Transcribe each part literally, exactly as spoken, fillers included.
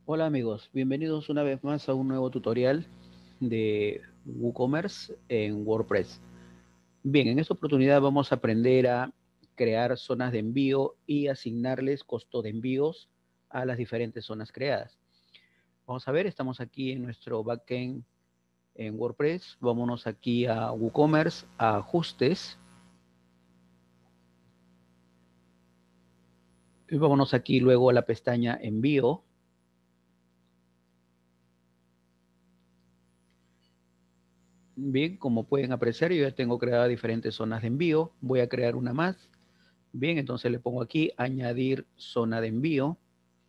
Hola amigos, bienvenidos una vez más a un nuevo tutorial de WooCommerce en WordPress. Bien, en esta oportunidad vamos a aprender a crear zonas de envío y asignarles costo de envíos a las diferentes zonas creadas. Vamos a ver, estamos aquí en nuestro backend en WordPress. Vámonos aquí a WooCommerce, a ajustes. Y vámonos aquí luego a la pestaña envío. Bien, como pueden apreciar, yo ya tengo creadas diferentes zonas de envío. Voy a crear una más. Bien, entonces le pongo aquí añadir zona de envío.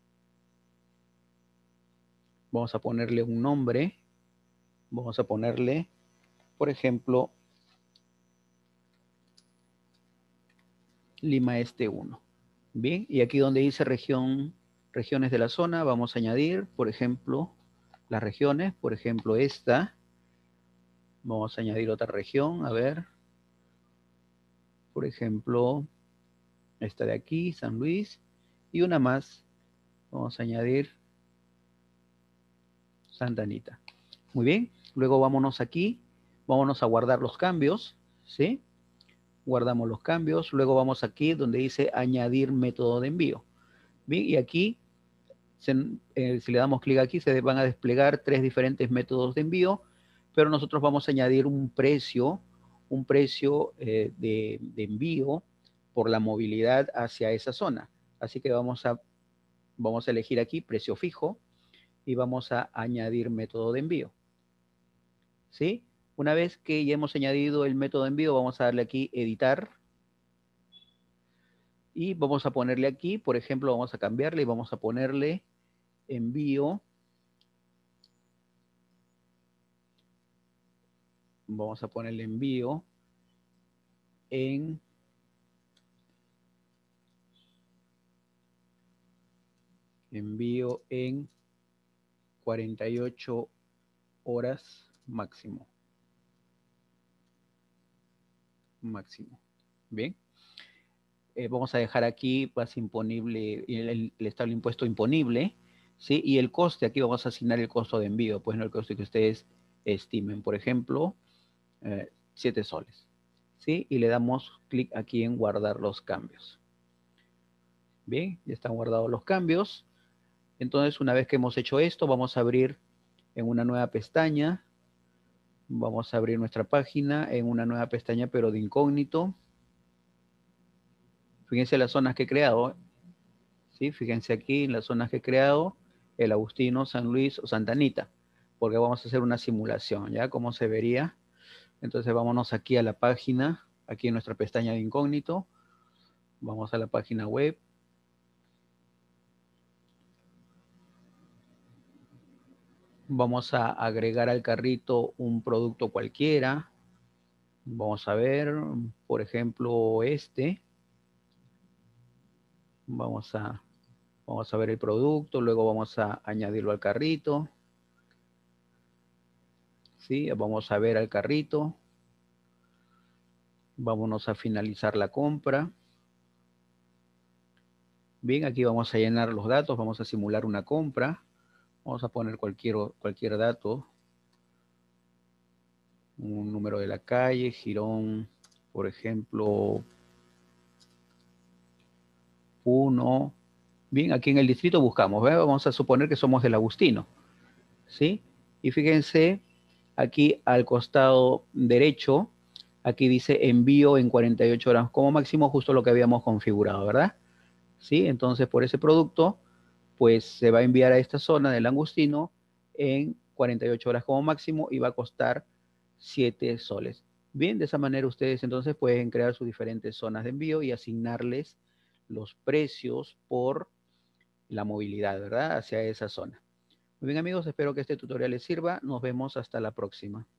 Vamos a ponerle un nombre. Vamos a ponerle, por ejemplo, Lima Este uno. Bien, y aquí donde dice región, regiones de la zona, vamos a añadir, por ejemplo, las regiones, por ejemplo, esta. Vamos a añadir otra región, a ver, por ejemplo, esta de aquí, San Luis, y una más. Vamos a añadir Santa Anita. Muy bien, luego vámonos aquí, vámonos a guardar los cambios, ¿sí? Guardamos los cambios, luego vamos aquí donde dice añadir método de envío. Bien, y aquí, se, eh, si le damos clic aquí, se van a desplegar tres diferentes métodos de envío, pero nosotros vamos a añadir un precio, un precio eh, de, de envío por la movilidad hacia esa zona. Así que vamos a, vamos a elegir aquí precio fijo y vamos a añadir método de envío. ¿Sí? Una vez que ya hemos añadido el método de envío, vamos a darle aquí editar y vamos a ponerle aquí, por ejemplo, vamos a cambiarle y vamos a ponerle envío. Vamos a ponerle envío en envío en cuarenta y ocho horas máximo. Máximo. Bien. Eh, vamos a dejar aquí, va a ser imponible, el, el, el estado impuesto imponible, ¿sí? Y el coste, aquí vamos a asignar el costo de envío, pues no el coste que ustedes estimen. Por ejemplo, eh, siete soles, ¿sí? Y le damos clic aquí en guardar los cambios. Bien, ya están guardados los cambios. Entonces, una vez que hemos hecho esto, vamos a abrir en una nueva pestaña. Vamos a abrir nuestra página en una nueva pestaña, pero de incógnito. Fíjense las zonas que he creado, ¿sí? Fíjense aquí en las zonas que he creado, el Agustino, San Luis o Santa Anita, porque vamos a hacer una simulación, ¿ya? ¿Cómo se vería? Entonces, vámonos aquí a la página, aquí en nuestra pestaña de incógnito. Vamos a la página web. Vamos a agregar al carrito un producto cualquiera. Vamos a ver, por ejemplo, este. Vamos a, vamos a ver el producto, luego vamos a añadirlo al carrito. ¿Sí? Vamos a ver al carrito. Vámonos a finalizar la compra. Bien, aquí vamos a llenar los datos, vamos a simular una compra. Vamos a poner cualquier, cualquier dato. Un número de la calle, Girón, por ejemplo, uno. Bien, aquí en el distrito buscamos, ¿ve? Vamos a suponer que somos del Agustino, ¿sí? Y fíjense, aquí al costado derecho, aquí dice envío en cuarenta y ocho horas como máximo, justo lo que habíamos configurado, ¿verdad? ¿Sí? Entonces, por ese producto, pues se va a enviar a esta zona del Angustino en cuarenta y ocho horas como máximo y va a costar siete soles. Bien, de esa manera ustedes entonces pueden crear sus diferentes zonas de envío y asignarles los precios por la movilidad, ¿verdad? Hacia esa zona. Muy bien amigos, espero que este tutorial les sirva. Nos vemos hasta la próxima.